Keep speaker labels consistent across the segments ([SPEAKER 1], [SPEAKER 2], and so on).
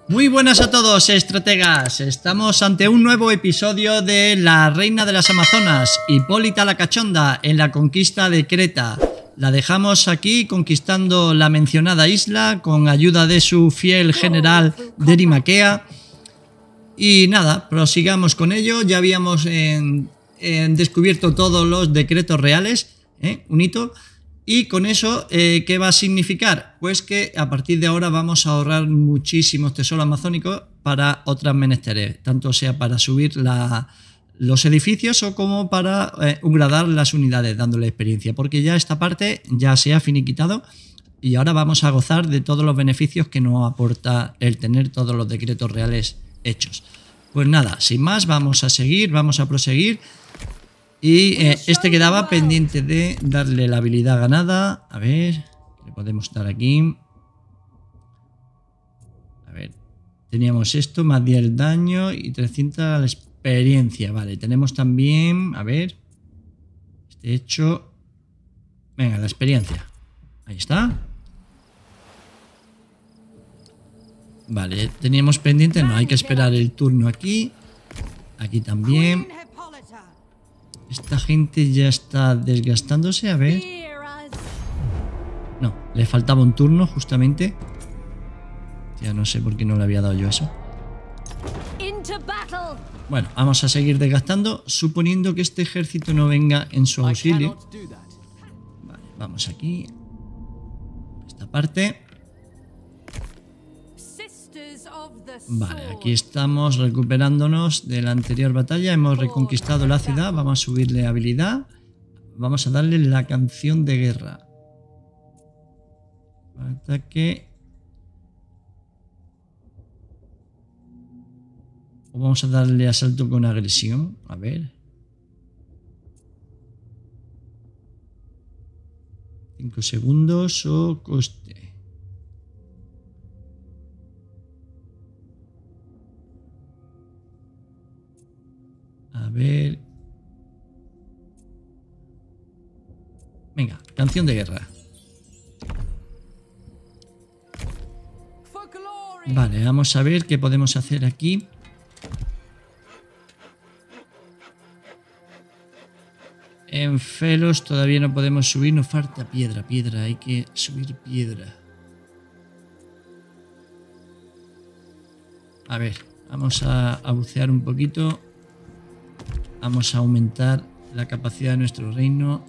[SPEAKER 1] Muy buenas a todos, estrategas. Estamos ante un nuevo episodio de La Reina de las Amazonas, Hipólita la Cachonda, en la conquista de Creta. La dejamos aquí conquistando la mencionada isla con ayuda de su fiel general Derimaquea. Y nada, prosigamos con ello. Ya habíamos descubierto todos los decretos reales, un hito. Y con eso, ¿qué va a significar? Pues que a partir de ahora vamos a ahorrar muchísimos tesoros amazónicos para otras menesteres, tanto sea para subir los edificios o como para upgradar las unidades, dándole experiencia, porque ya esta parte ya se ha finiquitado y ahora vamos a gozar de todos los beneficios que nos aporta el tener todos los decretos reales hechos. Pues nada, sin más, vamos a seguir, vamos a proseguir. Y este quedaba pendiente de darle la habilidad ganada. A ver, le podemos dar aquí. A ver, teníamos esto, más 10 el daño y 300 la experiencia. Vale, tenemos también, a ver, este hecho. Venga, la experiencia. Ahí está. Vale, teníamos pendiente, no, hay que esperar el turno aquí. Aquí también. Esta gente ya está desgastándose, a ver. No, le faltaba un turno justamente. Ya no sé por qué no le había dado yo eso. Bueno, vamos a seguir desgastando, suponiendo que este ejército no venga en su auxilio. Vale, vamos aquí. Esta parte. Vale, aquí estamos recuperándonos de la anterior batalla. Hemos reconquistado la ciudad. Vamos a subirle habilidad. Vamos a darle la canción de guerra. Ataque. O vamos a darle asalto con agresión. A ver. 5 segundos o coste. A ver. Venga, canción de guerra. Vale, vamos a ver qué podemos hacer aquí. En Felos todavía no podemos subir, nos falta piedra, hay que subir piedra. A ver, vamos a bucear un poquito. Vamos a aumentar la capacidad de nuestro reino.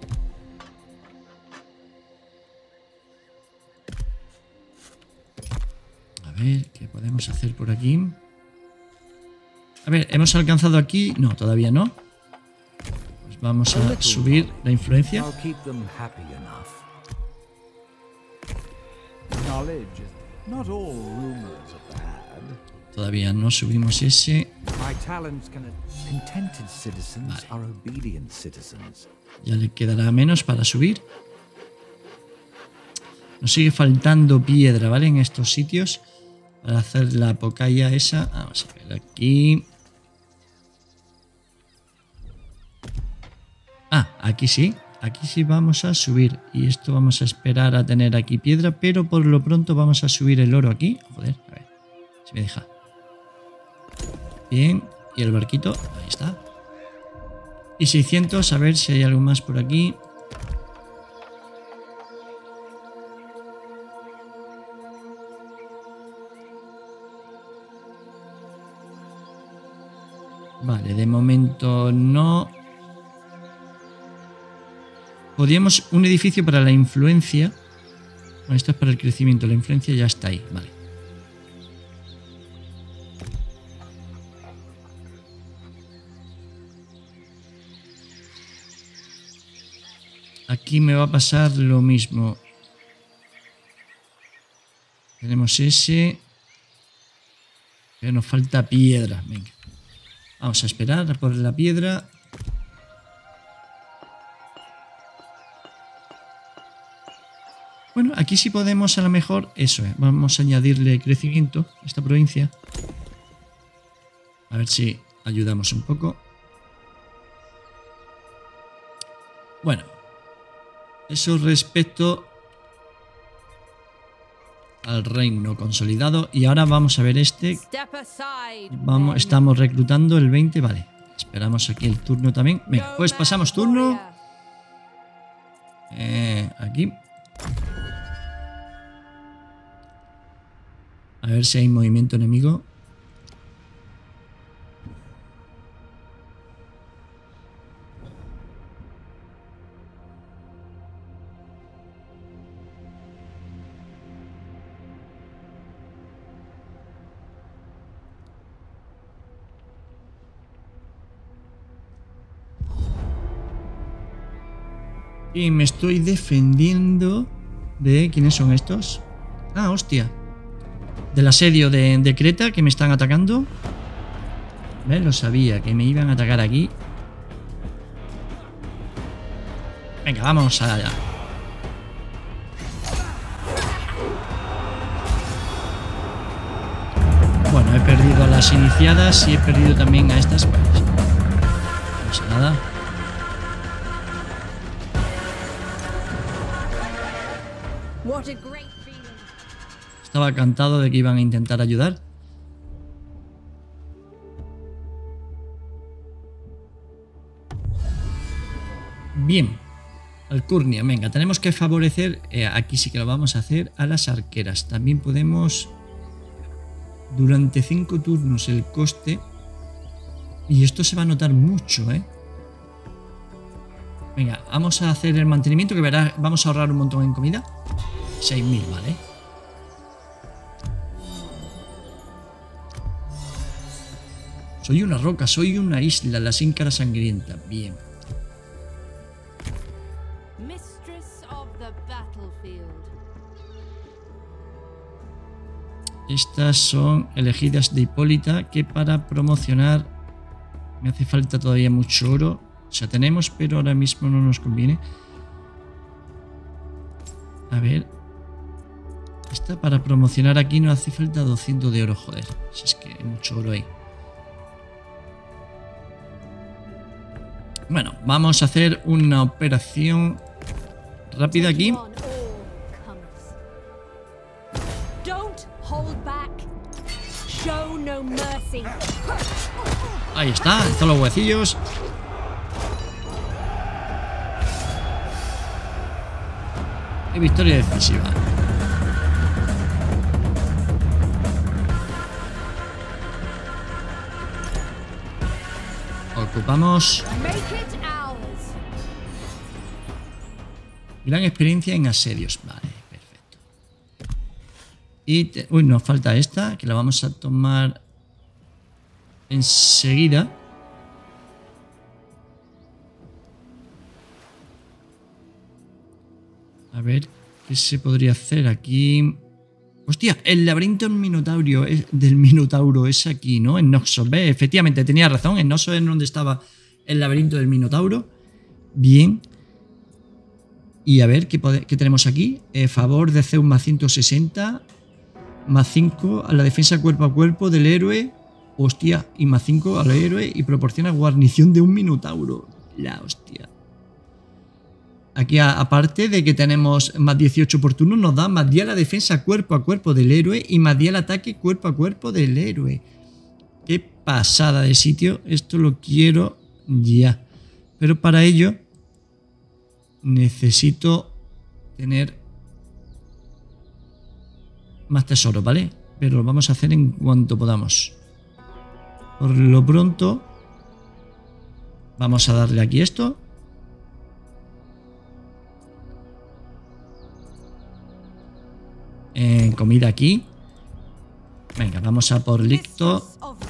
[SPEAKER 1] A ver, ¿qué podemos hacer por aquí? A ver, ¿hemos alcanzado aquí? No, todavía no. Pues vamos a subir la influencia. Todavía no subimos ese. Vale. Ya le quedará menos para subir. Nos sigue faltando piedra, ¿vale? En estos sitios. Para hacer la pocaya esa. Vamos a ver aquí. Ah, aquí sí. Aquí sí vamos a subir. Y esto vamos a esperar a tener aquí piedra. Pero por lo pronto vamos a subir el oro aquí. Joder, a ver. Si me deja. Bien, y el barquito, ahí está. Y 600, a ver si hay algo más por aquí. Vale, de momento no. Podríamos un edificio para la influencia. Bueno, esto es para el crecimiento, la influencia ya está ahí, vale. Aquí me va a pasar lo mismo. Tenemos ese. Pero nos falta piedra. Venga. Vamos a esperar por la piedra. Bueno, aquí sí podemos a lo mejor. Eso es. Vamos a añadirle crecimiento a esta provincia. A ver si ayudamos un poco. Bueno. Eso respecto al reino consolidado. Y ahora vamos a ver este. Estamos reclutando el 20, vale. Esperamos aquí el turno también. Venga, pues pasamos turno. Aquí. A ver si hay movimiento enemigo. Y me estoy defendiendo de... ¿Quiénes son estos? Ah, hostia. Del asedio de Creta, que me están atacando. ¿Ves? Lo sabía, que me iban a atacar aquí. Venga, vamos allá. Bueno, he perdido a las iniciadas y he perdido también a estas. Pues, no pasa nada. Estaba cantado de que iban a intentar ayudar. Bien. Alcurnia, venga, tenemos que favorecer, aquí sí que lo vamos a hacer, a las arqueras. También podemos, durante 5 turnos el coste, y esto se va a notar mucho, Venga, vamos a hacer el mantenimiento, que verás, vamos a ahorrar un montón en comida. 6.000, vale. Soy una roca, soy una isla, la sin cara sangrienta. Bien. Estas son elegidas de Hipólita, que para promocionar me hace falta todavía mucho oro. O sea, tenemos, pero ahora mismo no nos conviene. A ver. Esta para promocionar aquí no hace falta 200 de oro, joder. Si es que hay mucho oro ahí. Bueno, vamos a hacer una operación rápida aquí. Ahí está, están los huecillos. Y victoria decisiva. Ocupamos. Gran experiencia en asedios. Vale, perfecto. Y uy, nos falta esta, que la vamos a tomar enseguida. A ver, ¿qué se podría hacer aquí? Hostia, el laberinto del Minotauro es aquí, ¿no? En Noxos, ¿ves? Efectivamente, tenía razón. En Noxos es donde estaba el laberinto del Minotauro. Bien. Y a ver, ¿qué tenemos aquí? Favor de Zeus más 160. Más 5 a la defensa cuerpo a cuerpo del héroe. Hostia, y más 5 al héroe y proporciona guarnición de un Minotauro. La hostia. Aquí, aparte de que tenemos más 18 por turno, nos da más 10 a la defensa cuerpo a cuerpo del héroe y más 10 al ataque cuerpo a cuerpo del héroe. Qué pasada de sitio. Esto lo quiero ya. Pero para ello necesito tener más tesoros, ¿vale? Pero lo vamos a hacer en cuanto podamos. Por lo pronto vamos a darle aquí esto. Comida aquí. Venga, vamos a por Licto.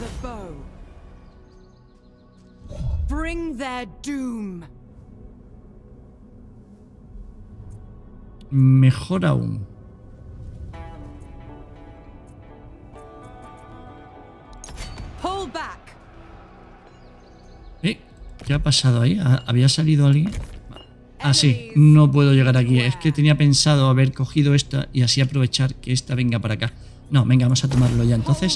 [SPEAKER 1] Mejor aún. ¿Qué ha pasado ahí? ¿Había salido alguien? Ah, sí, no puedo llegar aquí. Es que tenía pensado haber cogido esta y así aprovechar que esta venga para acá. No, venga, vamos a tomarlo ya entonces.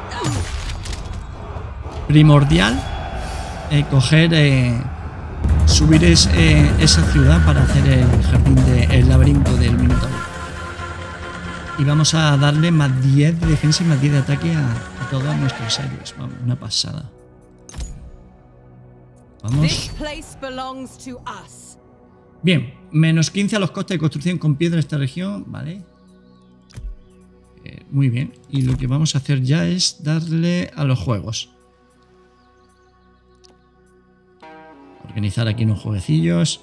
[SPEAKER 1] Primordial coger subir esa ciudad para hacer el jardín el laberinto del Minotauro. Y vamos a darle más 10 de defensa y más 10 de ataque a todos nuestros héroes. Vamos, una pasada. Vamos. Bien, menos 15 a los costes de construcción con piedra en esta región, ¿vale? Muy bien. Y lo que vamos a hacer ya es darle a los juegos. Organizar aquí unos jueguecillos.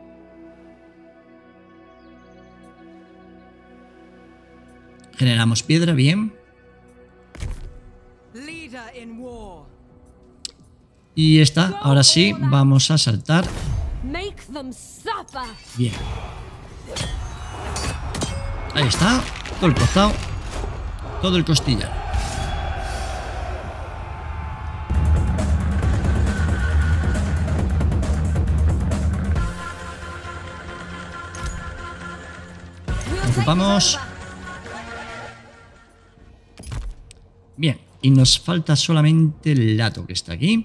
[SPEAKER 1] Generamos piedra, bien. Y está, ahora sí, vamos a saltar. Bien. Ahí está, todo el costado, todo el costillar. Ocupamos. Bien, y nos falta solamente el lato que está aquí.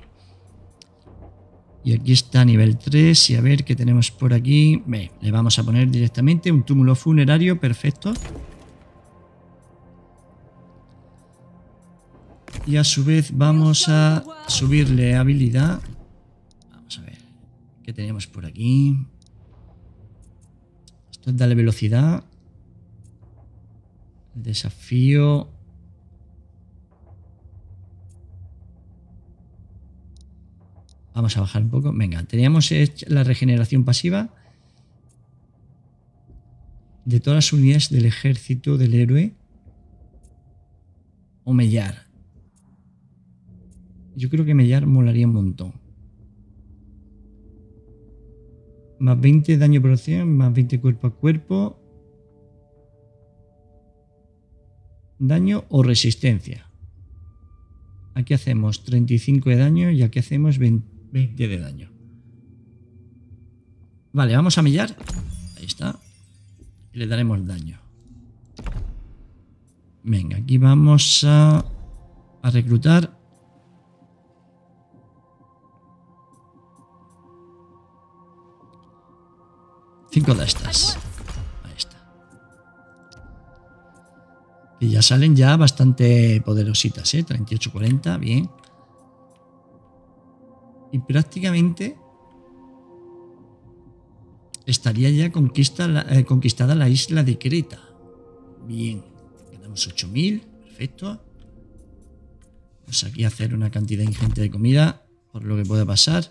[SPEAKER 1] Y aquí está nivel 3. Y a ver qué tenemos por aquí. Ve, le vamos a poner directamente un túmulo funerario. Perfecto. Y a su vez vamos a subirle habilidad. Vamos a ver qué tenemos por aquí. Esto es darle velocidad. El desafío. Vamos a bajar un poco. Venga, teníamos la regeneración pasiva de todas las unidades del ejército del héroe o mellar. Yo creo que mellar molaría un montón. Más 20 daño por acción, más 20 cuerpo a cuerpo. Daño o resistencia. Aquí hacemos 35 de daño y aquí hacemos 20 de daño. Vale, vamos a mellar. Ahí está. Y le daremos daño. Venga, aquí vamos a reclutar. Cinco de estas. Ahí está. Y ya salen ya bastante poderositas, 38-40, bien. Y prácticamente estaría ya conquistada la isla de Creta. Bien, quedamos 8000, perfecto. Vamos aquí a hacer una cantidad ingente de comida, por lo que pueda pasar.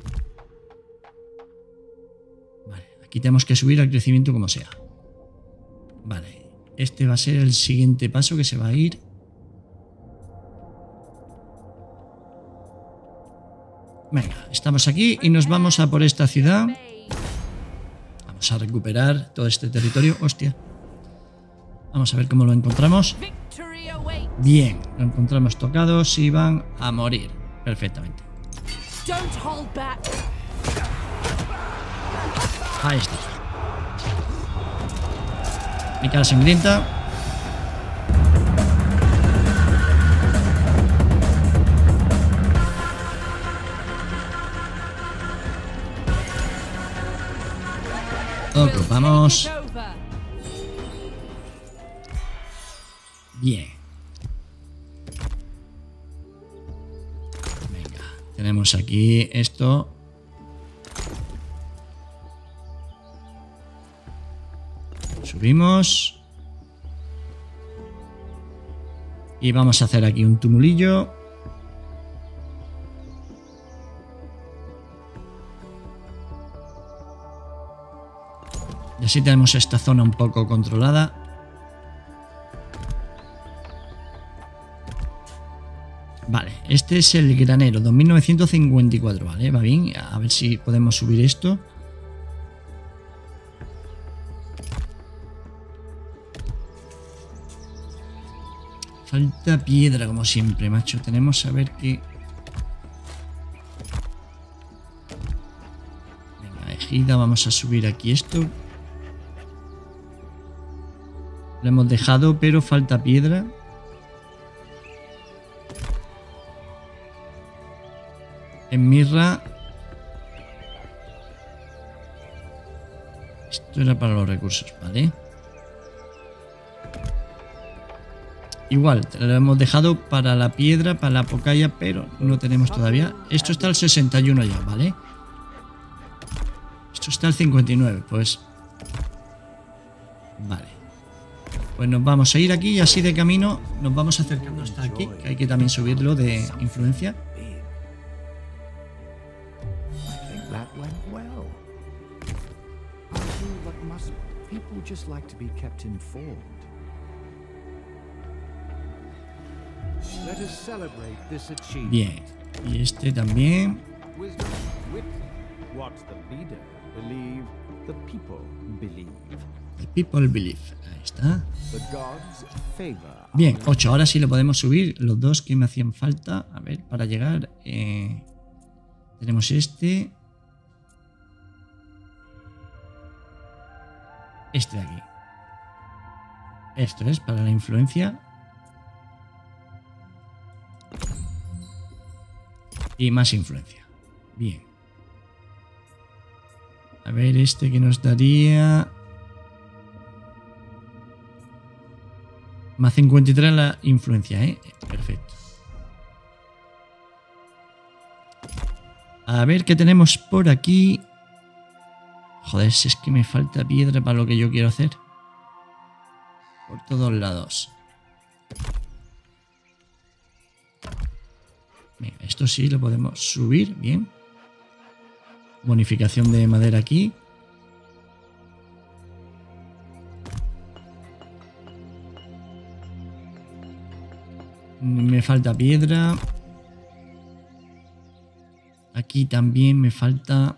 [SPEAKER 1] Vale, aquí tenemos que subir al crecimiento como sea. Vale, este va a ser el siguiente paso que se va a ir. Venga, estamos aquí y nos vamos a por esta ciudad. Vamos a recuperar todo este territorio. Hostia. Vamos a ver cómo lo encontramos. Bien, lo encontramos tocados y van a morir perfectamente. Ahí está. Mi cara sangrienta. Ocupamos. Bien. Venga, tenemos aquí esto. Subimos. Y vamos a hacer aquí un tumulillo. Y así tenemos esta zona un poco controlada. Vale, este es el granero, 2954, vale, va bien. A ver si podemos subir esto. Falta piedra, como siempre, macho. Tenemos a ver qué... Venga, ejida, vamos a subir aquí esto. Lo hemos dejado, pero falta piedra. En mirra. Esto era para los recursos, ¿vale? Igual, lo hemos dejado para la piedra, para la pocaya, pero no tenemos todavía. Esto está al 61 ya, ¿vale? Esto está al 59, pues... Vale. Pues nos vamos a ir aquí y así de camino nos vamos acercando hasta aquí, que hay que también subirlo de influencia. Bien, y este también. The people believe. Ahí está. Bien, 8. Ahora sí lo podemos subir. Los dos que me hacían falta. A ver, para llegar. Tenemos este. Este de aquí. Esto es para la influencia. Y más influencia. Bien. A ver, este que nos daría... Más 53 la influencia, ¿eh? Perfecto. A ver qué tenemos por aquí. Joder, si es que me falta piedra para lo que yo quiero hacer. Por todos lados. Venga, esto sí lo podemos subir, bien. Bonificación de madera aquí. Me falta piedra. Aquí también me falta...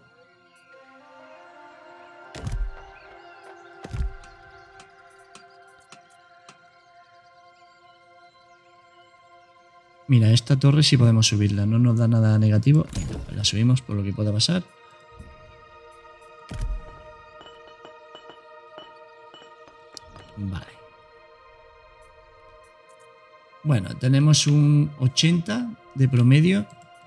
[SPEAKER 1] Mira, esta torre sí podemos subirla, no nos da nada negativo. Venga, pues la subimos por lo que pueda pasar. Vale. Bueno, tenemos un 80 de promedio.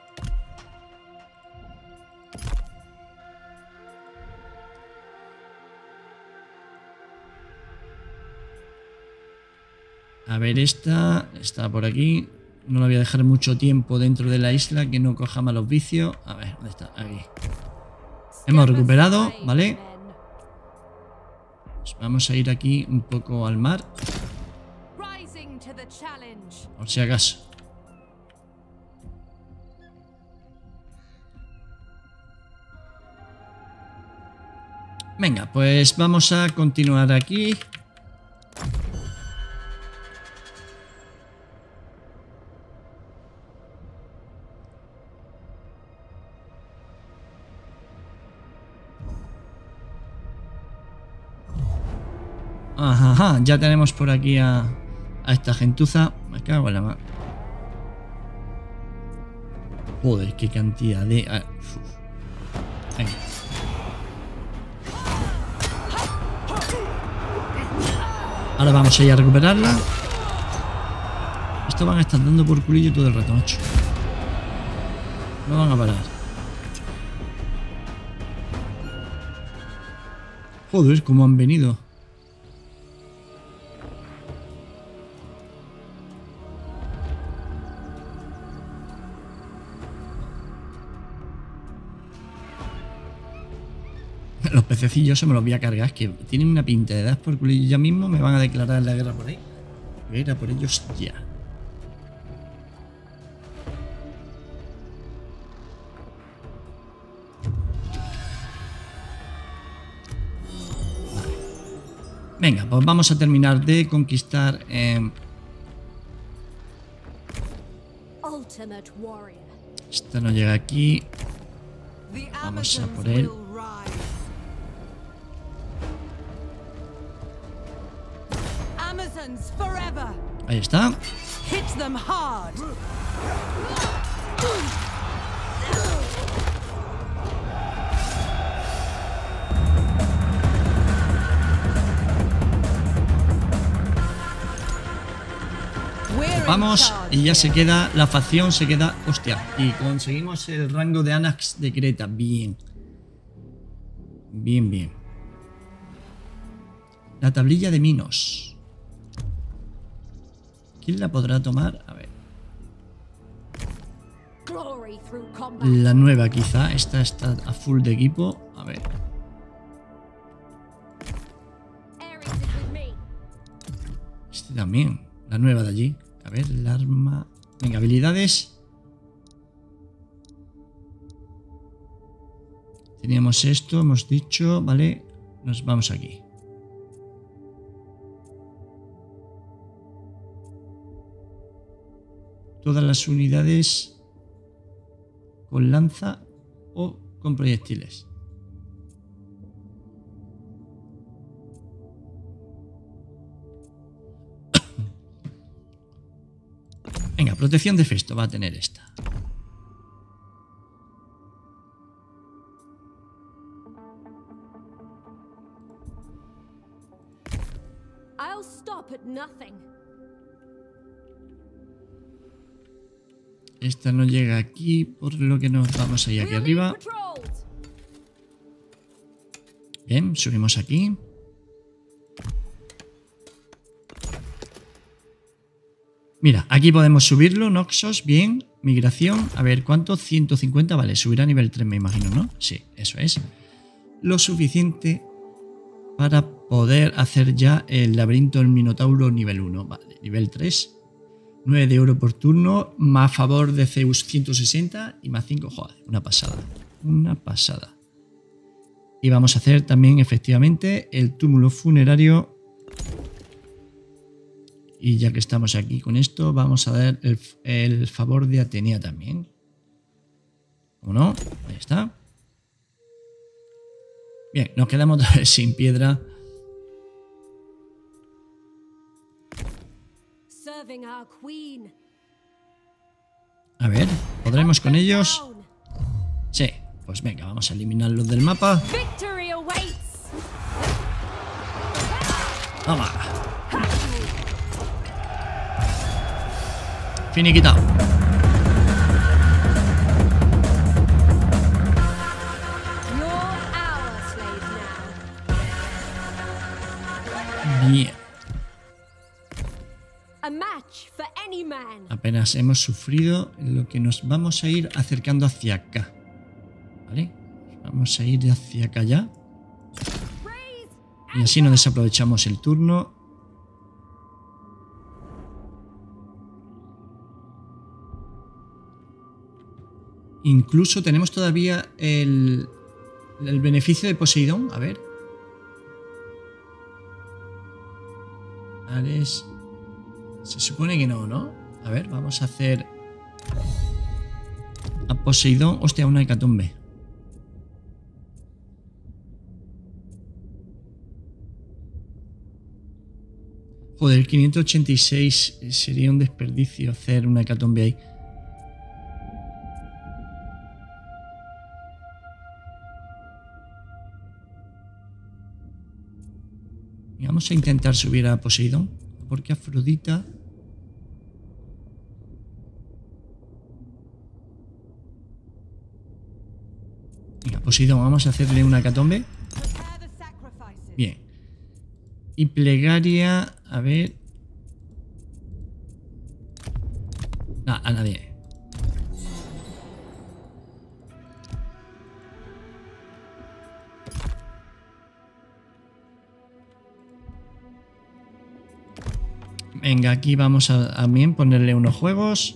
[SPEAKER 1] A ver, esta está por aquí. No la voy a dejar mucho tiempo dentro de la isla, que no coja malos vicios. A ver, ¿dónde está? Aquí. Hemos recuperado, ¿vale? Pues vamos a ir aquí un poco al mar. Por si acaso. Venga, pues vamos a continuar aquí. Ajá, ya tenemos por aquí a esta gentuza. Me cago en la mano. Joder, qué cantidad de... Venga. Ahora vamos a ir a recuperarla. Esto van a estar dando por culillo todo el rato, macho. No van a parar. Joder, cómo han venido. Los pececillos se me los voy a cargar, es que tienen una pinta de dar por culillo. Ya mismo me van a declarar la guerra por ahí. Voy a ir a por ellos ya. Vale. Venga, pues vamos a terminar de conquistar. Esta no llega aquí. Vamos a por él. Ahí está. Vamos, y ya se queda, la facción se queda, hostia, y conseguimos el rango de Anax de Creta, bien. Bien, bien. La tablilla de Minos. ¿Quién la podrá tomar? A ver. La nueva quizá. Esta está a full de equipo. A ver. Este también. La nueva de allí. A ver, el arma. Venga, habilidades. Teníamos esto, hemos dicho. Vale. Nos vamos aquí. Todas las unidades con lanza o con proyectiles. Venga, protección de Festo va a tener esta.
[SPEAKER 2] I'll stop at nothing.
[SPEAKER 1] Esta no llega aquí, por lo que nos vamos a ir aquí arriba. Bien, subimos aquí. Mira, aquí podemos subirlo, Noxos, bien. Migración, a ver, ¿cuánto? 150, vale, subirá a nivel 3 me imagino, ¿no? Sí, eso es. Lo suficiente para poder hacer ya el laberinto del Minotauro nivel 1. Vale, nivel 3. 9 de oro por turno, más favor de Zeus 160 y más 5, joder, una pasada. Una pasada. Y vamos a hacer también efectivamente el túmulo funerario. Y ya que estamos aquí con esto, vamos a dar el favor de Atenea también. ¿Cómo no? Ahí está. Bien, nos quedamos otra vez sin piedra. A ver, ¿podremos con ellos? Sí, pues venga, vamos a eliminarlos del mapa. Toma. Finiquitado. Bien. Apenas hemos sufrido, en lo que nos vamos a ir acercando hacia acá. ¿Vale? Vamos a ir hacia acá ya. Y así no desaprovechamos el turno. Incluso tenemos todavía el beneficio de Poseidón. A ver. Ares. Se supone que no, ¿no? A ver, vamos a hacer a Poseidón. Hostia, una hecatombe. Joder, 586 sería un desperdicio hacer una hecatombe ahí. Y vamos a intentar subir a Poseidón, porque Afrodita... Venga, Poseidón, vamos a hacerle una hecatombe. Bien. Y plegaria, a ver... No, a nadie. Venga, aquí vamos a también ponerle unos juegos.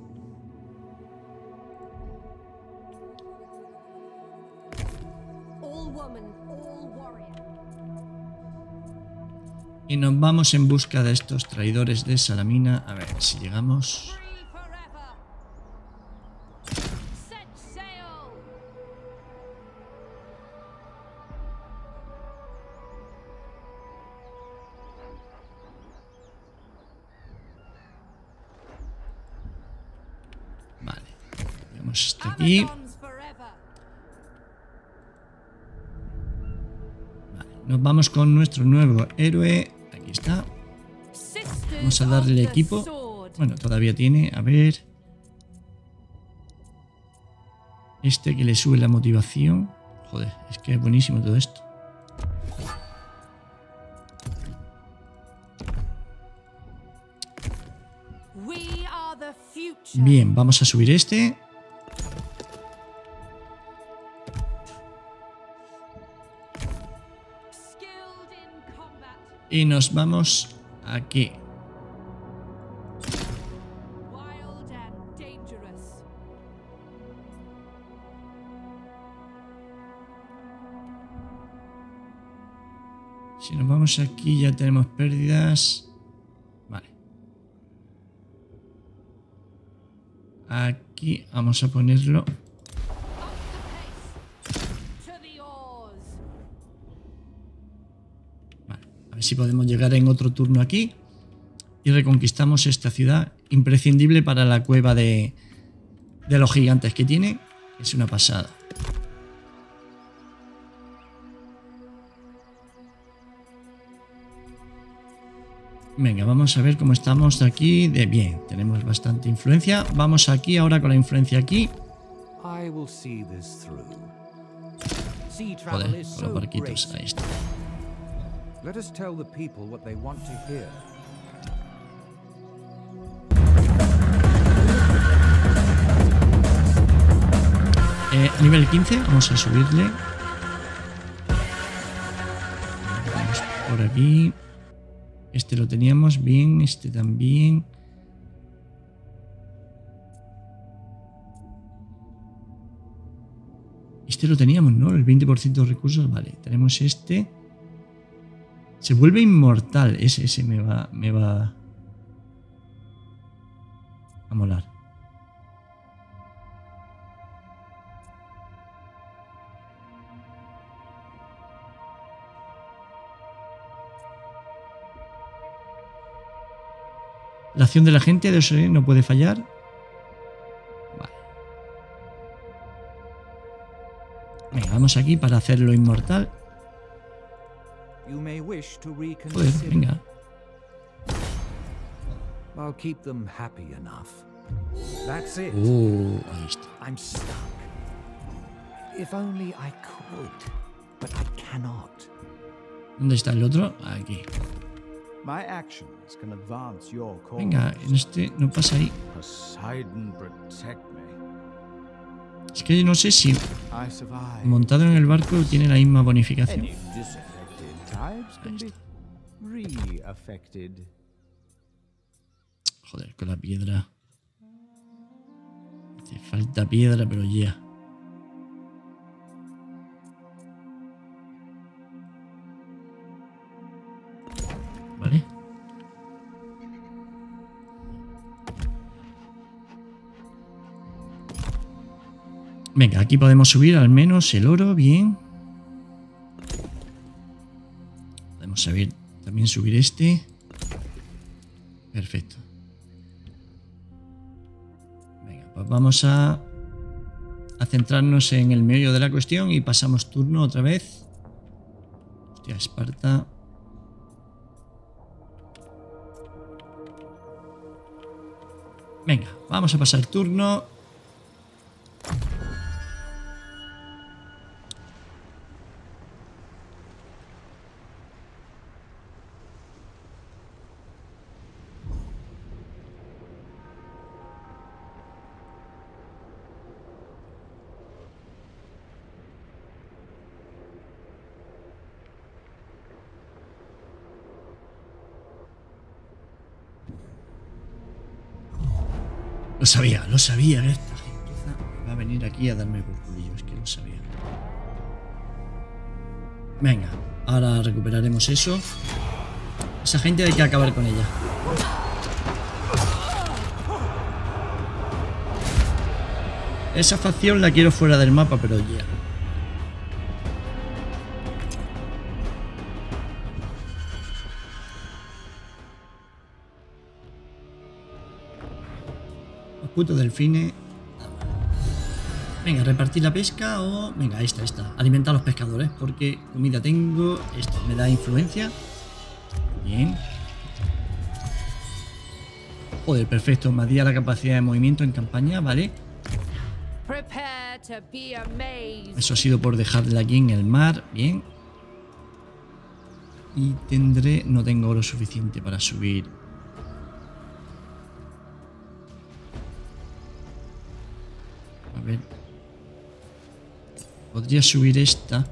[SPEAKER 1] Y nos vamos en busca de estos traidores de Salamina. A ver si llegamos. Vale. Vamos hasta aquí. Vale. Nos vamos con nuestro nuevo héroe. Aquí está. Vamos a darle equipo. Bueno, todavía tiene. A ver. Este que le sube la motivación. Joder, es que es buenísimo todo esto. Bien, vamos a subir este. Y nos vamos aquí. Si nos vamos aquí ya tenemos pérdidas. Vale. Aquí vamos a ponerlo. Vale. A ver si podemos llegar en otro turno aquí. Y reconquistamos esta ciudad. Imprescindible para la cueva de los gigantes que tiene. Es una pasada. Venga, vamos a ver cómo estamos de aquí. De bien, tenemos bastante influencia. Vamos aquí ahora con la influencia aquí. Joder, con los barquitos. Ahí está. A nivel 15 vamos a subirle. Vamos por aquí. Este lo teníamos bien, este también. Este lo teníamos, ¿no? El 20% de recursos, vale. Tenemos este. Se vuelve inmortal. Ese me va a molar. La acción de la gente de Osore no puede fallar. Vale. Venga, vamos aquí para hacerlo inmortal. Joder, venga. Ahí está. ¿Dónde está el otro? Aquí. Venga, en este no pasa ahí. Es que yo no sé si montado en el barco tiene la misma bonificación. Joder, con la piedra. Hace falta piedra, pero ya. Vale. Venga, aquí podemos subir al menos el oro, bien. Podemos también subir este. Perfecto. Venga, pues vamos a centrarnos en el meollo de la cuestión y pasamos turno otra vez. Hostia, Esparta. Venga, vamos a pasar turno. Lo sabía, esta gentuza va a venir aquí a darme por culillo, es que lo sabía. Venga, ahora recuperaremos eso. Esa gente hay que acabar con ella. Esa facción la quiero fuera del mapa, pero ya. Puto delfines. Venga, repartir la pesca o... Venga, esta. Alimentar a los pescadores porque comida tengo. Esto me da influencia. Bien. Joder, perfecto. Me da la capacidad de movimiento en campaña, ¿vale? Eso ha sido por dejarla aquí en el mar. Bien. Y tendré... No tengo oro suficiente para subir. ver. Podría subir esta.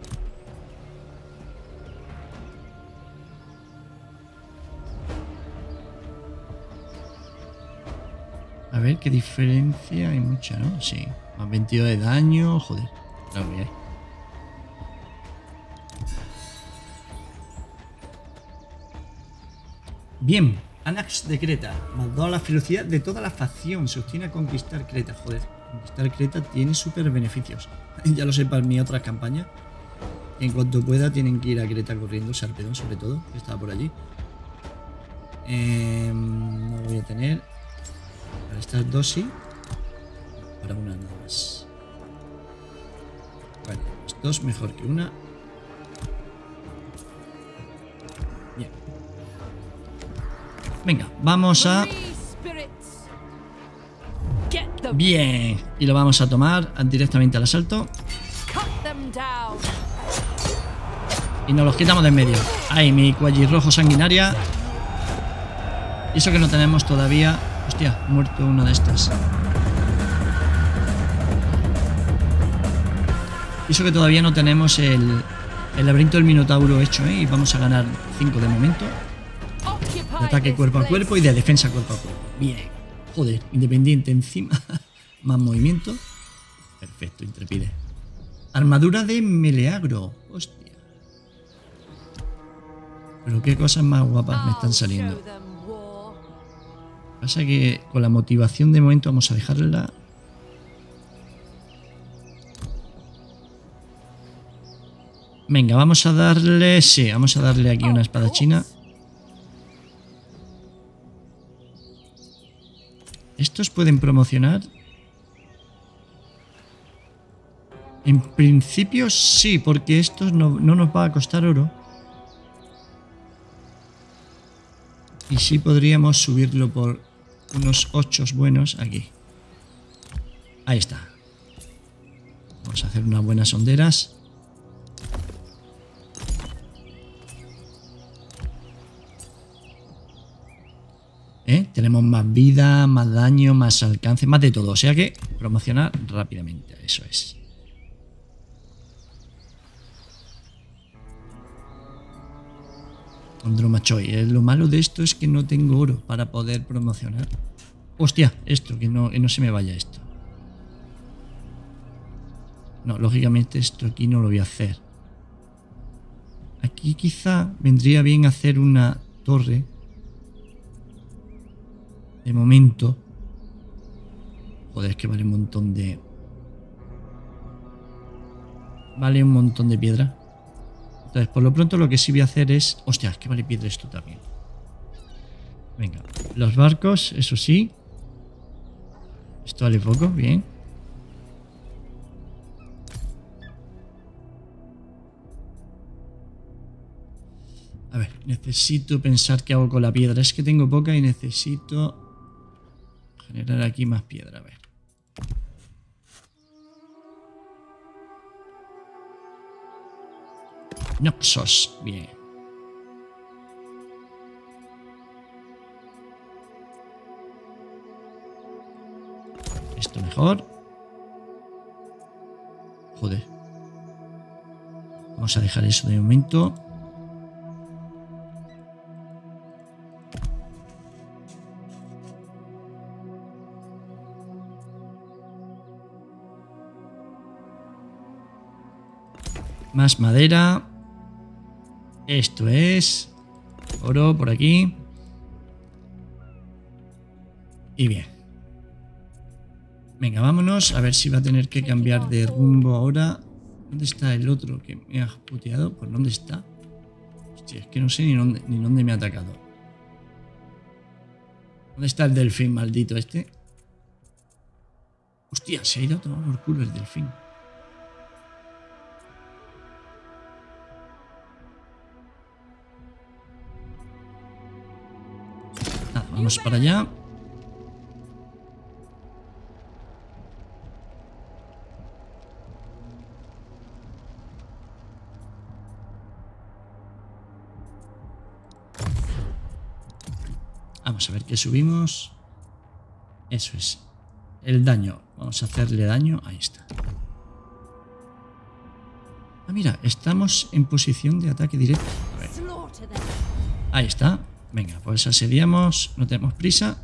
[SPEAKER 1] A ver qué diferencia. Hay mucha, ¿no? Sí. Más 22 de daño. Joder. Claro que hay. Bien. Anax de Creta. Más 2 a la velocidad de toda la facción. Se obtiene a conquistar Creta. Joder. Conquistar Creta tiene súper beneficios. Ya lo sé para mi otra campaña. En cuanto pueda tienen que ir a Creta corriendo. Sarpedón sobre todo. Que estaba por allí. No lo voy a tener. Para estas dos sí. Para una nada más. Vale, pues dos mejor que una. Bien. Venga, vamos a... Bien. Y lo vamos a tomar directamente al asalto. Y nos los quitamos de en medio. Ahí, mi cuellirrojo sanguinaria. Y eso que no tenemos todavía... Hostia, muerto una de estas. Y eso que todavía no tenemos el laberinto del Minotauro hecho, ¿eh? Y vamos a ganar 5 de momento. De ataque cuerpo a cuerpo y de defensa cuerpo a cuerpo. Bien. Joder, independiente encima. Más movimiento. Perfecto, intrepide. Armadura de Meleagro. Hostia. Pero qué cosas más guapas me están saliendo. Pasa que con la motivación de momento vamos a dejarla. Venga, vamos a darle... Sí, vamos a darle aquí una espadachina. ¿Estos pueden promocionar? En principio sí, porque estos no nos va a costar oro. Y sí podríamos subirlo por unos 8 buenos aquí. Ahí está. Vamos a hacer unas buenas honderas. Tenemos más vida, más daño, más alcance, más de todo. O sea que promocionar rápidamente. Eso es. Andromachoy. Lo malo de esto es que no tengo oro para poder promocionar. Hostia, esto, que no se me vaya esto. No, lógicamente esto aquí no lo voy a hacer. Aquí quizá vendría bien hacer una torre. De momento. Joder, es que vale un montón de... Vale un montón de piedra. Entonces, por lo pronto lo que sí voy a hacer es... Hostia, es que vale piedra esto también. Venga, los barcos, eso sí. Esto vale poco, bien. A ver, necesito pensar qué hago con la piedra. Es que tengo poca y necesito generar aquí más piedra. A ver. Noxos, bien. Esto mejor. Joder. Vamos a dejar eso de momento. Más madera. Esto es oro por aquí. Y bien. Venga, vámonos. A ver si va a tener que cambiar de rumbo ahora. ¿Dónde está el otro que me ha puteado? ¿Por dónde está? Hostia, es que no sé ni dónde me ha atacado. ¿Dónde está el delfín maldito este? Hostia, se ha ido a tomar por culo el delfín. Nada, vamos para allá. Vamos a ver qué subimos. Eso es. El daño. Vamos a hacerle daño. Ahí está. Ah, mira, estamos en posición de ataque directo. A ver. Ahí está. Venga, pues asediamos. No tenemos prisa.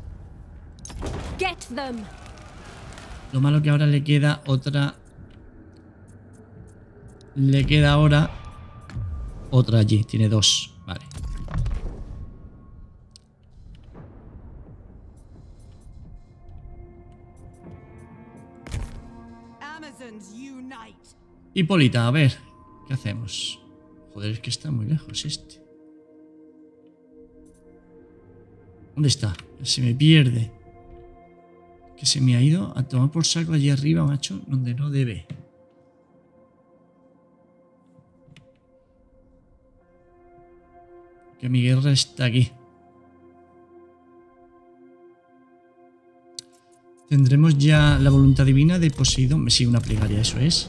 [SPEAKER 1] Lo malo que ahora le queda otra. Le queda ahora otra allí. Tiene dos. Vale. Hipólita, a ver. ¿Qué hacemos? Joder, es que está muy lejos este. ¿Dónde está? Se me pierde. Que se me ha ido a tomar por saco allí arriba, macho, donde no debe. Que mi guerra está aquí. Tendremos ya la voluntad divina de Poseidón. Sí, una plegaria, eso es.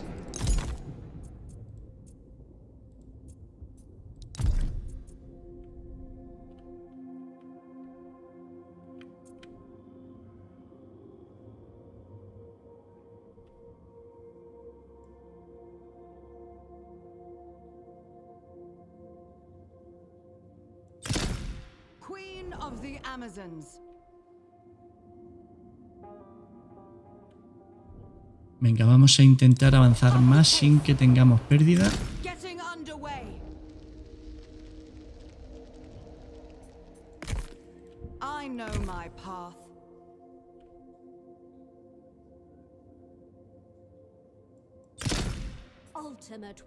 [SPEAKER 3] Queen of the Amazons.
[SPEAKER 1] Venga, vamos a intentar avanzar más sin que tengamos pérdida.
[SPEAKER 3] Getting underway. I know my path.
[SPEAKER 2] Ultimate.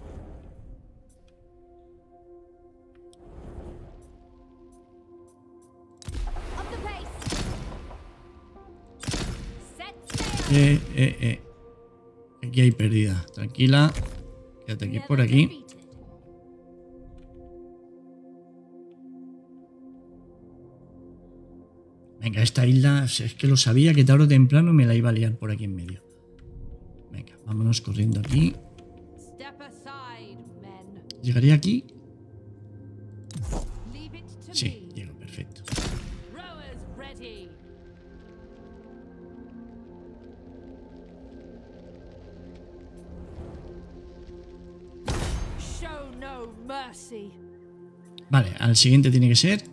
[SPEAKER 2] Up the pace. Set sail.
[SPEAKER 1] Aquí hay pérdida. Tranquila. Quédate aquí por aquí. Venga, esta isla, es que lo sabía que tarde o temprano me la iba a liar por aquí en medio. Venga, vámonos corriendo aquí.
[SPEAKER 2] Step aside, men.
[SPEAKER 1] ¿Llegaría aquí?
[SPEAKER 2] Leave it to
[SPEAKER 1] Sí,
[SPEAKER 2] me.
[SPEAKER 1] llego, perfecto.
[SPEAKER 2] Rowers ready. Show no mercy.
[SPEAKER 1] Vale, al siguiente tiene que ser.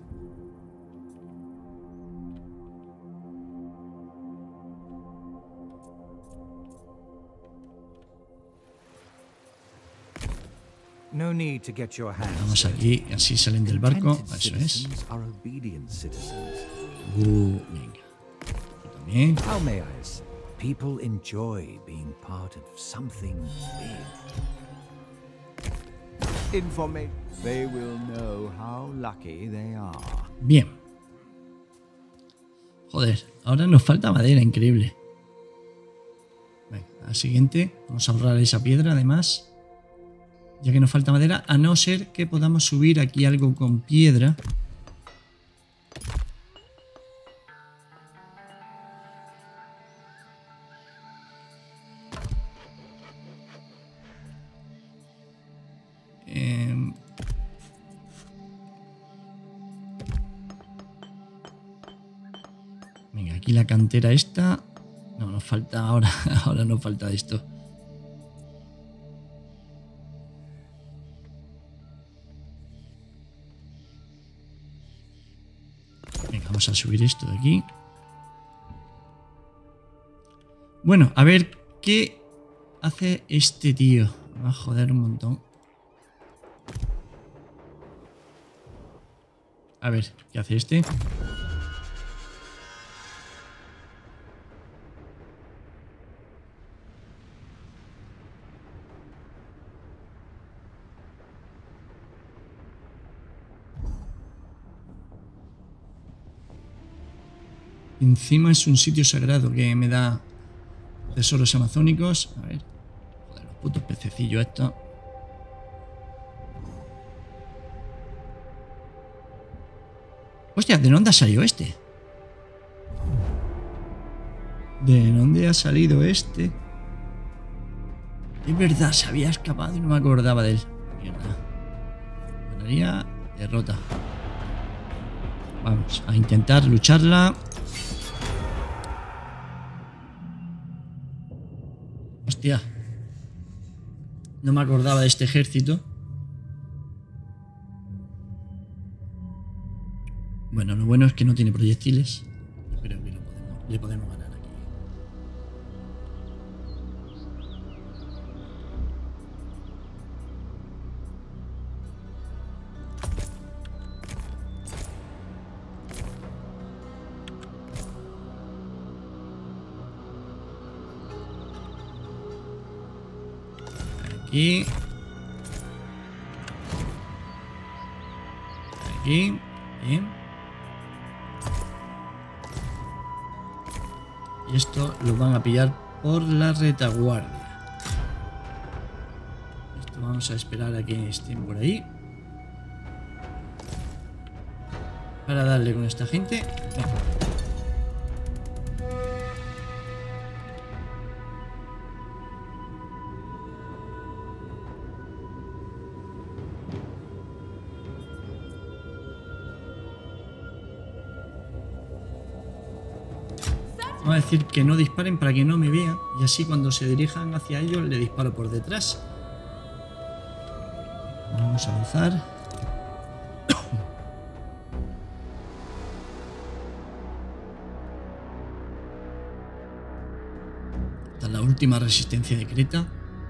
[SPEAKER 4] No need to get your hands
[SPEAKER 1] Vamos
[SPEAKER 4] dirty.
[SPEAKER 1] aquí, así salen del barco.
[SPEAKER 4] Contented
[SPEAKER 1] Eso es.
[SPEAKER 4] citizens are obedient citizens.
[SPEAKER 1] Venga. Tú también.
[SPEAKER 4] How may I say? People enjoy being part of something big.
[SPEAKER 5] Information. They will know how lucky they are.
[SPEAKER 1] Bien. Joder, ahora nos falta madera, increíble. Venga, al siguiente. Vamos a ahorrar esa piedra, además. Ya que nos falta madera, a no ser que podamos subir aquí algo con piedra. Venga, aquí la cantera esta. No, nos falta ahora. Ahora nos falta esto. Venga, vamos a subir esto de aquí. Bueno, a ver qué hace este tío. Me va a joder un montón. A ver, ¿qué hace este? Encima es un sitio sagrado que me da tesoros amazónicos. A ver. Joder, los putos pececillos estos. Hostia, ¿de dónde ha salido este? ¿De dónde ha salido este? Es verdad, se había escapado y no me acordaba de él. Mierda. Ganaría derrota. Vamos a intentar lucharla. Hostia. No me acordaba de este ejército. Bueno, lo bueno es que no tiene proyectiles. Creo que le podemos ganar aquí. Aquí. Aquí. Bien. Y esto lo van a pillar por la retaguardia. Esto vamos a esperar a que estén por ahí. Para darle con esta gente. Venga. Vamos a decir que no disparen para que no me vean. Y así cuando se dirijan hacia ellos le disparo por detrás. Vamos a avanzar. Esta es la última resistencia de Creta.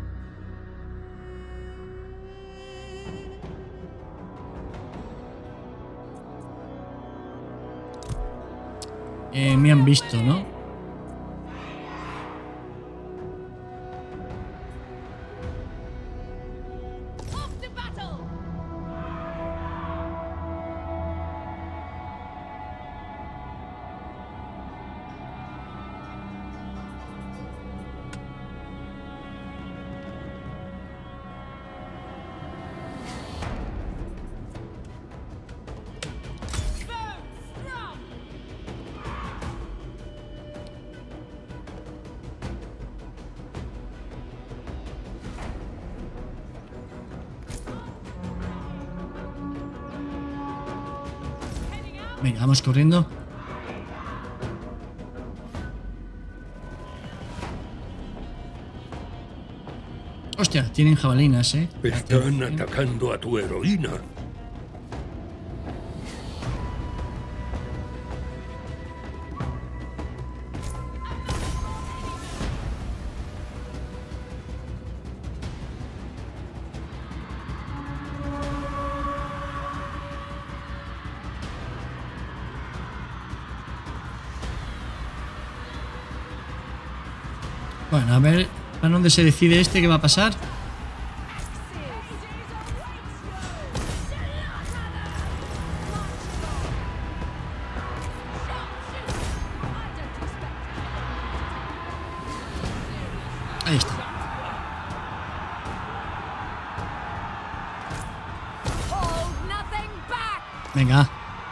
[SPEAKER 1] Me han visto, ¿no? Venga, vamos corriendo. Hostia, tienen jabalinas, ¿eh?
[SPEAKER 6] Están atacando a tu heroína.
[SPEAKER 1] Bueno, a ver a dónde se decide este, qué va a pasar. Ahí está. Venga.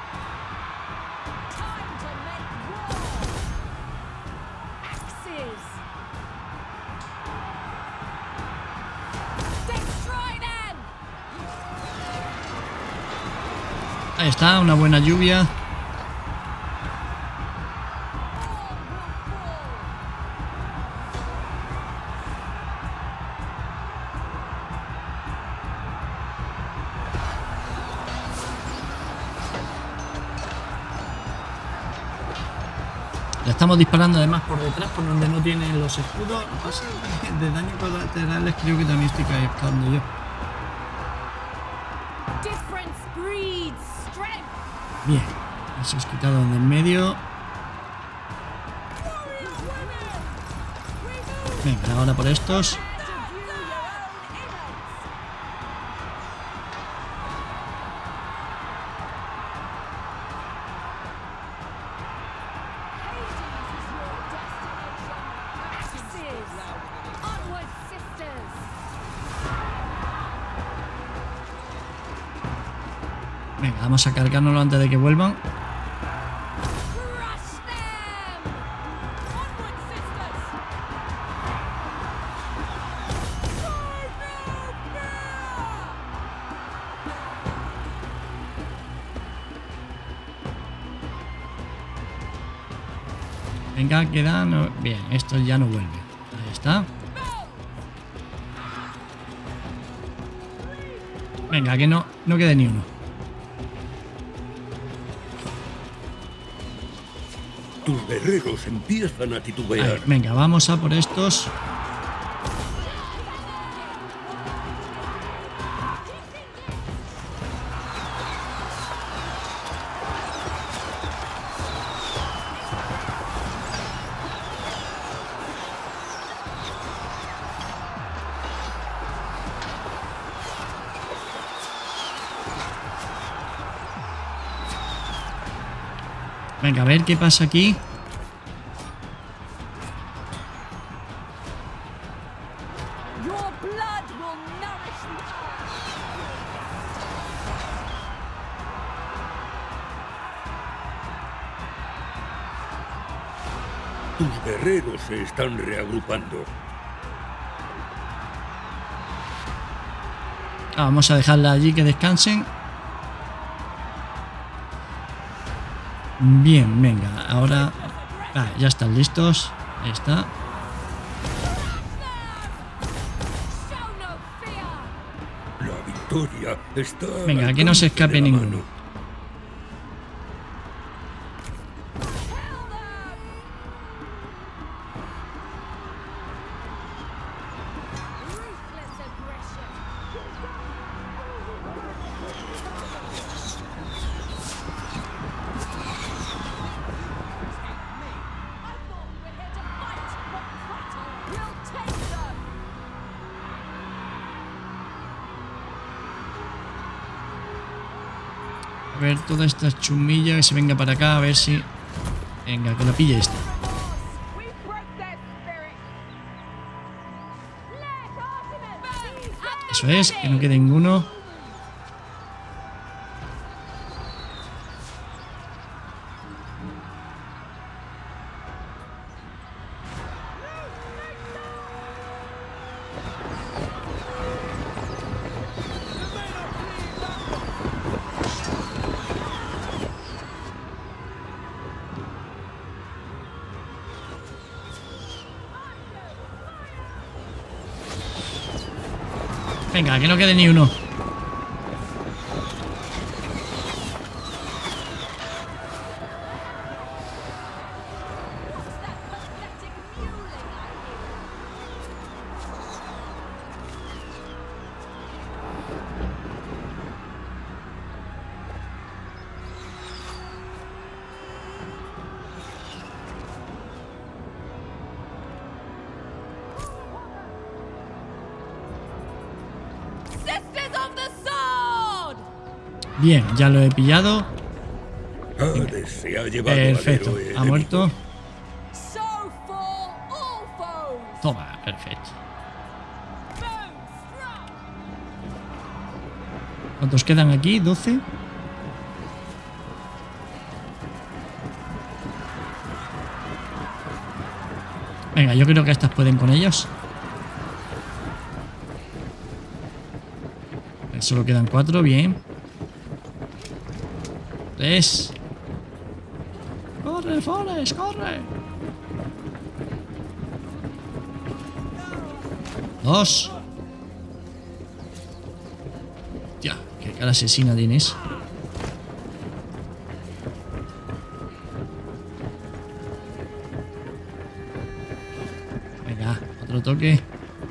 [SPEAKER 1] Ahí está, una buena lluvia. Le estamos disparando además por detrás, por donde no tienen los escudos. De daño colaterales creo que también estoy cayendo yo. Bien, eso es quitado en el medio. Venga, ahora por estos. Venga, vamos a cargárnoslo antes de que vuelvan. Venga, queda... No... Bien, esto ya no vuelve. Ahí está. Venga, que no quede ni uno.
[SPEAKER 6] Tus guerreros empiezan a titubear.
[SPEAKER 1] Ahí, venga, vamos a por estos. Venga, a ver qué pasa aquí.
[SPEAKER 2] Your blood will nourish the earth.
[SPEAKER 6] Tus guerreros se están reagrupando.
[SPEAKER 1] Vamos a dejarla allí que descansen. Bien, venga, ahora ya están listos. Ahí está.
[SPEAKER 2] Show no fear.
[SPEAKER 6] La victoria está.
[SPEAKER 1] Venga,
[SPEAKER 6] al
[SPEAKER 1] que no se
[SPEAKER 6] alcance
[SPEAKER 1] escape
[SPEAKER 6] de la
[SPEAKER 1] ninguno.
[SPEAKER 6] mano.
[SPEAKER 2] Ruthless aggression. I thought we were here to fight, not prattle. We'll take them.
[SPEAKER 1] A ver, toda esta chumilla que se venga para acá, a ver si... Venga, que la pille este.
[SPEAKER 2] We broke their spirit. Let Artemis.
[SPEAKER 1] Eso es, que no quede ninguno. Venga, que no quede ni uno.
[SPEAKER 2] What's that pathetic mewling I hear? Sisters of the Sword!
[SPEAKER 1] Bien, ya lo he pillado.
[SPEAKER 6] Hades se ha llevado
[SPEAKER 1] Perfecto,
[SPEAKER 6] al héroe
[SPEAKER 1] ha
[SPEAKER 6] enemigo.
[SPEAKER 1] muerto.
[SPEAKER 2] So fall all foes!
[SPEAKER 1] Toma, perfecto.
[SPEAKER 2] Boom strong!
[SPEAKER 1] ¿Cuántos quedan aquí? 12. Venga, yo creo que estas pueden con ellos. Solo quedan 4, bien. 3. ¡Corre, Forrest, corre! 2. Tía, qué cara asesina tienes. Venga, otro toque.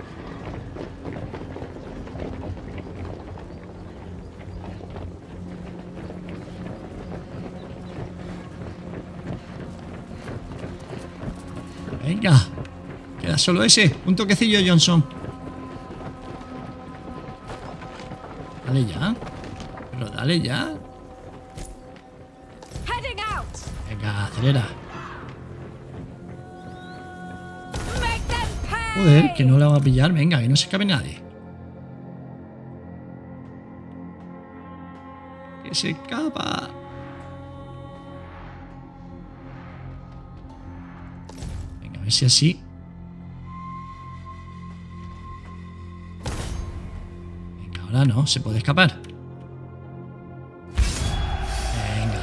[SPEAKER 1] Venga, queda solo ese. Un toquecillo, Johnson. Dale ya. Pero dale ya.
[SPEAKER 2] Heading out!
[SPEAKER 1] Venga, acelera.
[SPEAKER 2] Make them pay!
[SPEAKER 1] Joder, que no la va a pillar. Venga, que no se escape nadie. Que se escapa. Venga, a ver si así. Venga, ahora no, se puede escapar. Venga.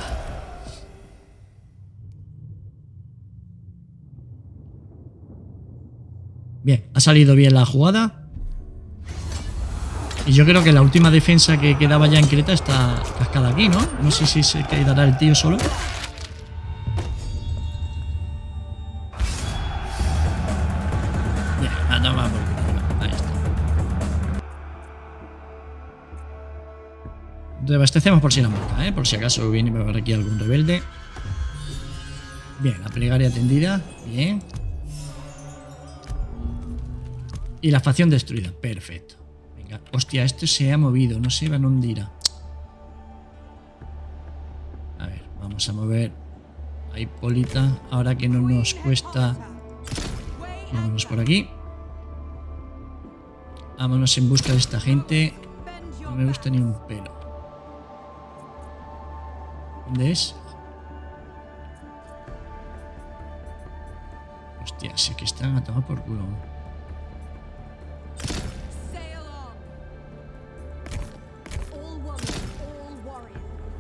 [SPEAKER 1] Bien, ha salido bien la jugada. Y yo creo que la última defensa que quedaba ya en Creta está cascada aquí, ¿no? No sé si se quedará el tío solo. Bien, a tomar por culo. Ahí está. Reabastecemos por si la mosca, ¿eh? Por si acaso viene por aquí algún rebelde. Bien, la plegaria atendida. Bien. Y la facción destruida. Perfecto. Venga. Hostia, esto se ha movido. No sé dónde irá. A ver, vamos a mover a Hipólita. Ahora que no nos cuesta. Vámonos por aquí. Vámonos en busca de esta gente. No me gusta ni un pelo. ¿Dónde es? Hostia, sé que están a tomar por culo.
[SPEAKER 2] Sail on. All woman, all warrior.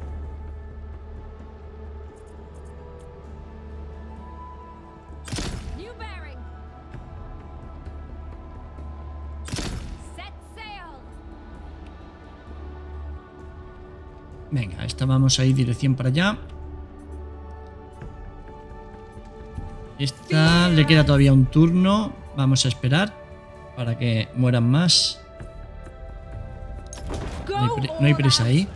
[SPEAKER 2] New bearing. Set sail.
[SPEAKER 1] Venga, esta vamos a ir dirección para allá. Esta le queda todavía un turno. Vamos a esperar para que mueran más. No hay prisa ahí.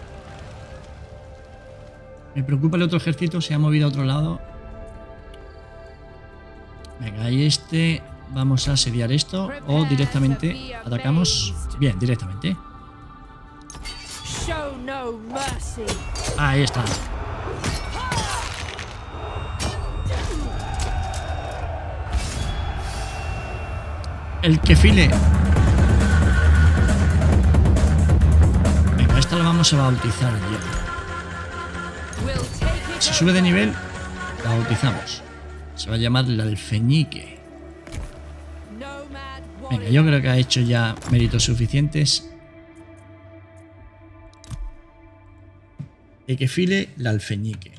[SPEAKER 1] Me preocupa el otro ejército. Se ha movido a otro lado. Venga, ahí este. Vamos a asediar esto. O directamente atacamos. Bien, directamente.
[SPEAKER 2] Show no mercy.
[SPEAKER 1] Ahí está. El kefile. Venga, esta la vamos a bautizar ya.
[SPEAKER 2] We'll take it.
[SPEAKER 1] Si sube de nivel, la bautizamos. Se va a llamar el alfeñique.
[SPEAKER 2] Nomad
[SPEAKER 1] Venga,
[SPEAKER 2] warrior.
[SPEAKER 1] yo creo que ha hecho ya méritos suficientes. El kefile, el alfeñique.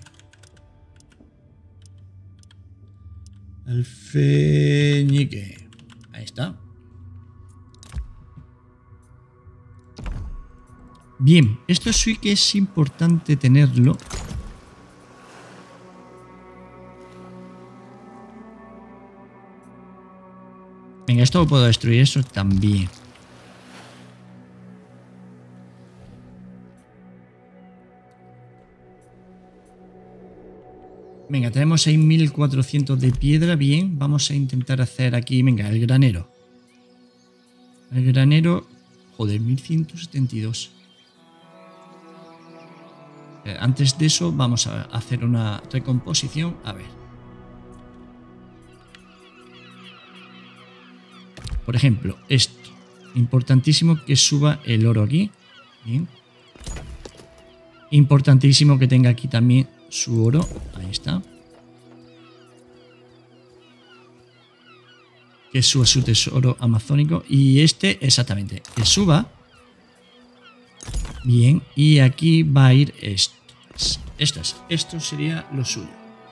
[SPEAKER 1] Alfeñique. Ahí está. Bien, esto sí que es importante tenerlo. Venga, esto lo puedo destruir, eso también. Venga, tenemos ahí 1400 de piedra. Bien, vamos a intentar hacer aquí, venga, el granero. El granero, joder, 1172. Antes de eso vamos a hacer una recomposición. A ver. Por ejemplo, esto. Importantísimo que suba el oro aquí. Bien. Importantísimo que tenga aquí también su oro. Ahí está. Que suba su tesoro amazónico. Y este, exactamente, que suba. Bien. Y aquí va a ir esto. Esto sería lo suyo.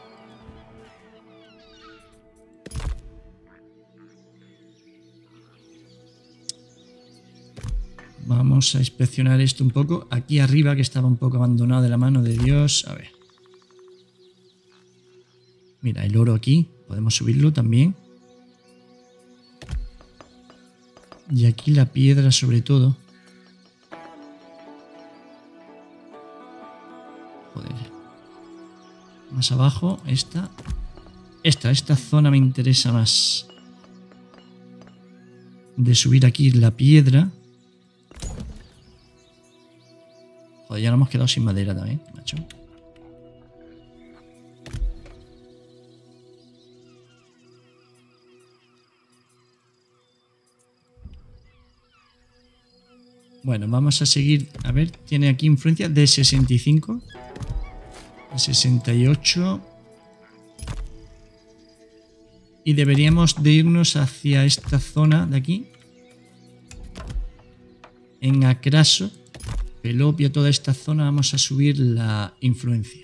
[SPEAKER 1] Vamos a inspeccionar esto un poco. Aquí arriba, que estaba un poco abandonado de la mano de Dios. A ver. Mira, el oro aquí. Podemos subirlo también. Y aquí la piedra sobre todo. Joder. Más abajo, esta. Esta zona me interesa más. De subir aquí la piedra. Joder, ya nos hemos quedado sin madera también, macho. Bueno, vamos a seguir. A ver, tiene aquí influencia de 65. De 68. Y deberíamos de irnos hacia esta zona de aquí. En Acraso. Pelopia, toda esta zona, vamos a subir la influencia.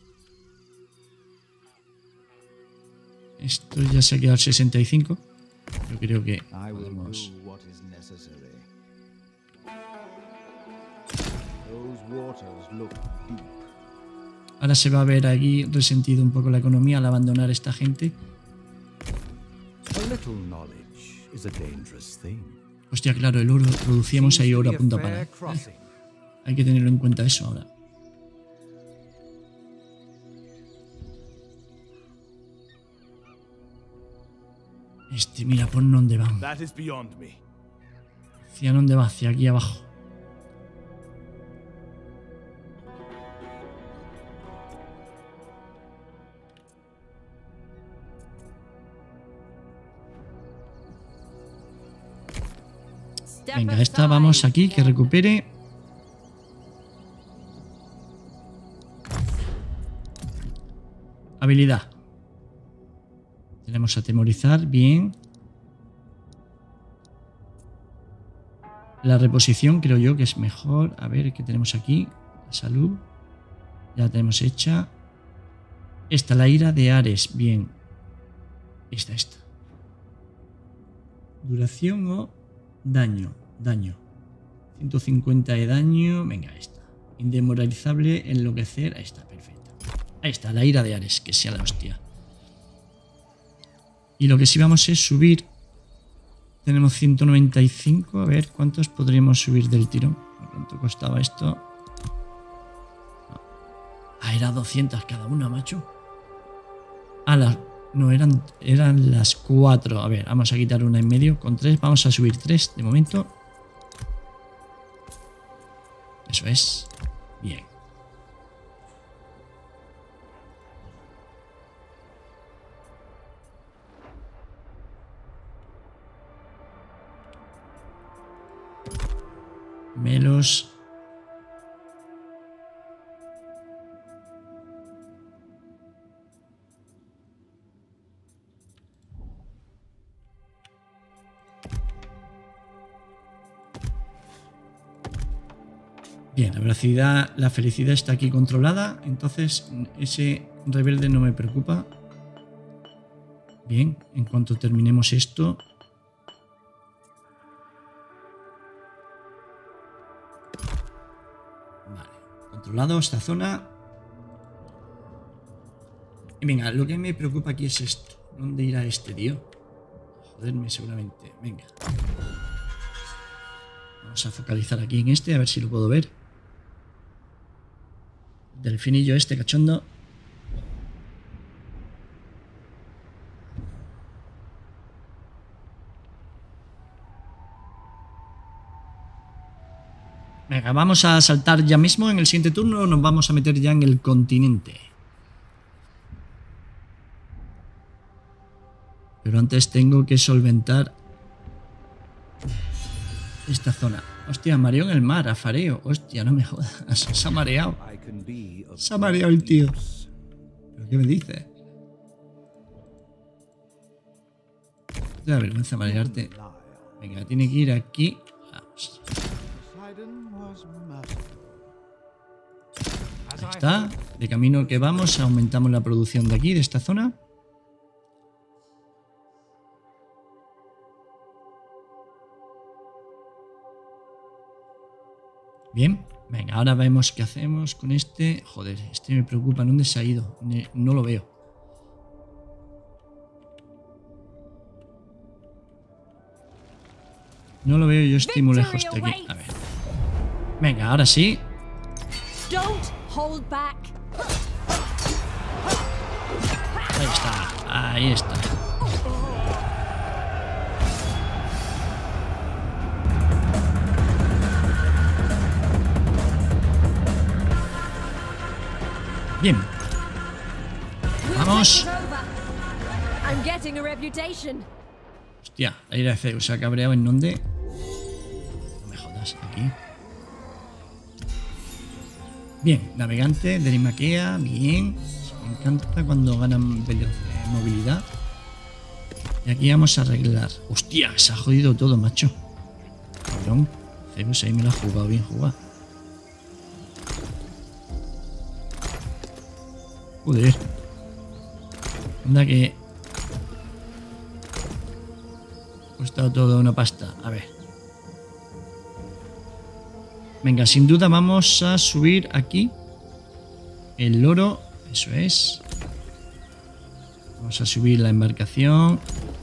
[SPEAKER 1] Esto ya se ha quedado al 65. Yo creo que
[SPEAKER 4] I will
[SPEAKER 1] podemos.
[SPEAKER 4] do what is necessary.
[SPEAKER 5] Those waters look deep.
[SPEAKER 1] Ahora se va a ver aquí resentido un poco la economía al abandonar esta gente.
[SPEAKER 4] A little knowledge is a dangerous thing.
[SPEAKER 1] Hostia, claro, el oro. Producíamos ahí oro a punta pala.
[SPEAKER 4] Fair crossing.
[SPEAKER 1] Hay que tenerlo en cuenta eso ahora. Mira, por dónde van.
[SPEAKER 5] That is beyond me.
[SPEAKER 1] ¿Hacia dónde va? Hacia aquí abajo.
[SPEAKER 2] Step
[SPEAKER 1] Venga, esta vamos aquí, que recupere. Habilidad. Tenemos atemorizar, bien. La reposición creo yo que es mejor. A ver, ¿qué tenemos aquí? La salud. Ya la tenemos hecha. Esta, la ira de Ares, bien. Esta. Duración o daño. Daño. 150 de daño. Venga, esta. Indemoralizable, enloquecer. Ahí está, perfecto. Ahí está, la ira de Ares, que sea la hostia. Y lo que sí vamos es subir. Tenemos 195. A ver, ¿cuántos podríamos subir del tirón? ¿Cuánto costaba esto? Ah, era 200 cada una, macho. Ah, no, eran las 4. A ver, vamos a quitar una en medio. Con 3 vamos a subir 3 de momento. Eso es. Bien. Melos. Bien, la felicidad está aquí controlada, entonces ese rebelde no me preocupa. Bien, en cuanto terminemos esto... Vale, controlado esta zona. Y venga, lo que me preocupa aquí es esto. ¿Dónde irá este tío? Joderme seguramente. Venga. Vamos a focalizar aquí en este, a ver si lo puedo ver. Delfinillo este cachondo. Venga, vamos a saltar ya mismo. En el siguiente turno nos vamos a meter ya en el continente. Pero antes tengo que solventar esta zona. Hostia, mareó en el mar, a Fareo. Hostia, no me jodas. Se ha mareado. Se ha mareado el tío. ¿Pero qué me dice? Te da vergüenza marearte. Venga, tiene que ir aquí. Vamos. Ahí está. De camino que vamos, aumentamos la producción de aquí, de esta zona. Bien, venga, ahora vemos qué hacemos con este. Joder, este me preocupa, ¿dónde se ha ido? No lo veo. No lo veo, yo estoy muy lejos de aquí. A ver. Venga, ahora sí.
[SPEAKER 2] Don't hold back.
[SPEAKER 1] Ahí está, ahí está. Bien. Vamos.
[SPEAKER 2] I'm getting a reputation.
[SPEAKER 1] Hostia, la ira de Zeus se ha cabreado en donde. No me jodas, aquí. Bien, navegante, Derimaquea, bien. Me encanta cuando ganan movilidad. Y aquí vamos a arreglar. Hostia, se ha jodido todo, macho. Cabrón. Zeus ahí me lo ha jugado bien jugado. Joder. Anda que... ha costado todo una pasta. A ver. Venga, sin duda vamos a subir aquí el loro. Eso es. Vamos a subir la embarcación.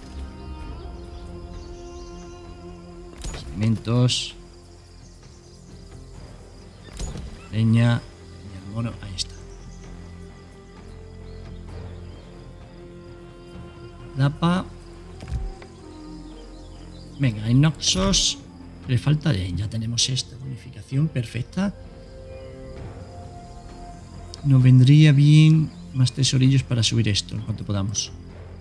[SPEAKER 1] Alimentos. Leña. Y el mono. Ahí está. Lapa. Venga, hay Noxos. Le falta de... Ya tenemos esta bonificación perfecta. Nos vendría bien más tesorillos para subir esto en cuanto podamos.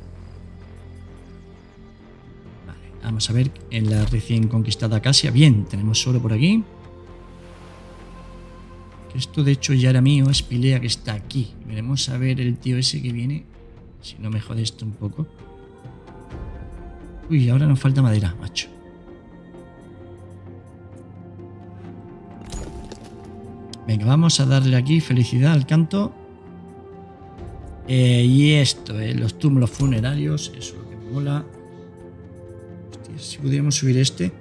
[SPEAKER 1] Vale, vamos a ver en la recién conquistada Casia. Bien, tenemos oro por aquí. Esto de hecho ya era mío, es Pilea que está aquí. Veremos a ver el tío ese que viene. Si no me jode esto un poco. Uy, ahora nos falta madera, macho. Venga, vamos a darle aquí felicidad al canto. Y esto, los túmulos funerarios. Eso es lo que me mola. Hostia, si pudiéramos subir este.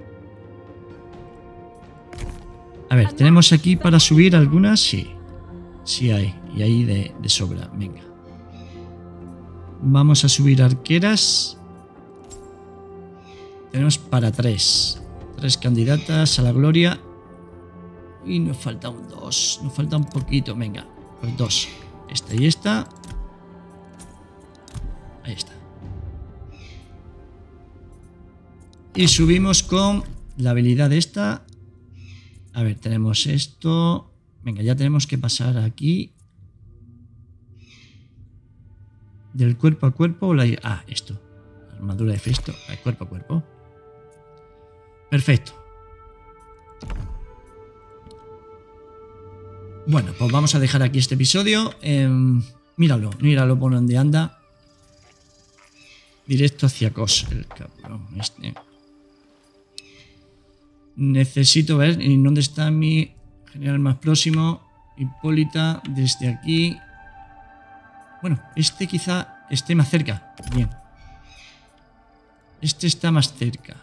[SPEAKER 1] A ver, ¿tenemos aquí para subir algunas? Sí. Sí hay. Y hay de sobra. Venga. Vamos a subir arqueras. Tenemos para 3. 3 candidatas a la gloria. Y nos falta un 2. Nos falta un poquito. Venga, pues 2. Esta y esta. Ahí está. Y subimos con la habilidad esta. A ver, tenemos esto. Venga, ya tenemos que pasar aquí. Del cuerpo a cuerpo. Esto. Armadura de Festo. Cuerpo a cuerpo. Perfecto. Bueno, pues vamos a dejar aquí este episodio. Míralo por donde anda. Directo hacia Kos, el cabrón este. Necesito ver en dónde está mi general más próximo. Hipólita, desde aquí. Bueno, este quizá esté más cerca. Bien. Este está más cerca.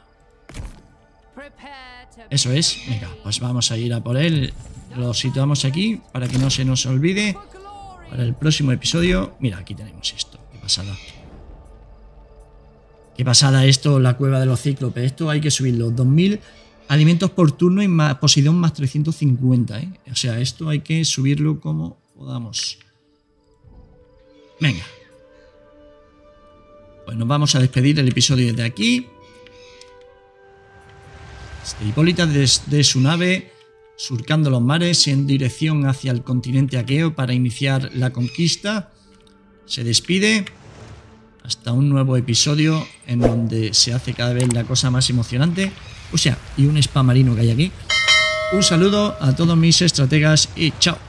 [SPEAKER 1] Eso es. Venga, pues vamos a ir a por él. Lo situamos aquí para que no se nos olvide. Para el próximo episodio. Mira, aquí tenemos esto. Qué pasada. Qué pasada esto, la cueva de los cíclopes. Esto hay que subirlo. 2000 alimentos por turno y más, Poseidón más 350, ¿eh? O sea, esto hay que subirlo como podamos. Venga. Pues nos vamos a despedir el episodio de aquí. Hipólita desde su nave, surcando los mares en dirección hacia el continente aqueo para iniciar la conquista. Se despide. Hasta un nuevo episodio en donde se hace cada vez la cosa más emocionante. O sea, y un spam marino que hay aquí. Un saludo a todos mis estrategas y chao.